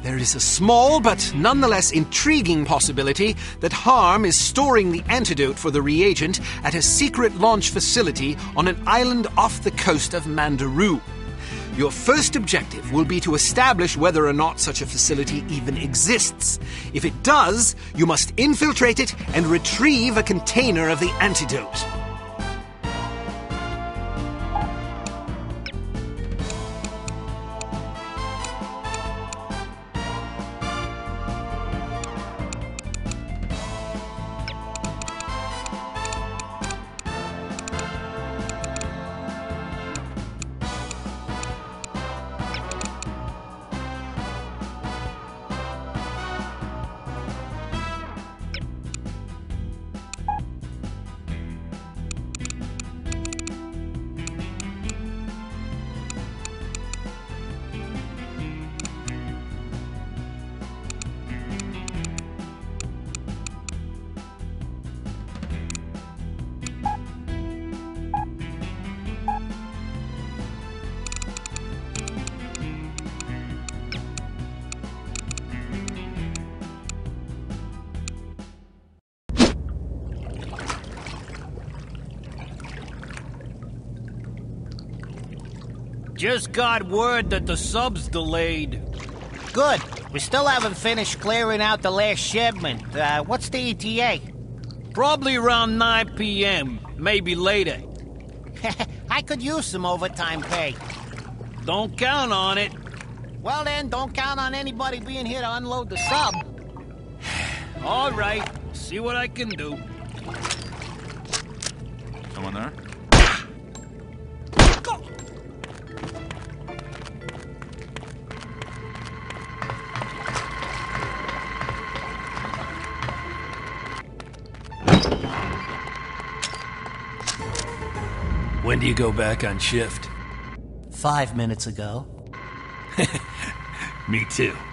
There is a small but nonetheless intriguing possibility that Harm is storing the antidote for the reagent at a secret launch facility on an island off the coast of Mandaru. Your first objective will be to establish whether or not such a facility even exists. If it does, you must infiltrate it and retrieve a container of the antidote. Just got word that the sub's delayed. Good. We still haven't finished clearing out the last shipment. What's the ETA? Probably around 9 p.m., maybe later. I could use some overtime pay. Don't count on it. Well then, don't count on anybody being here to unload the sub. All right, see what I can do. Someone there? When do you go back on shift? 5 minutes ago. Me too.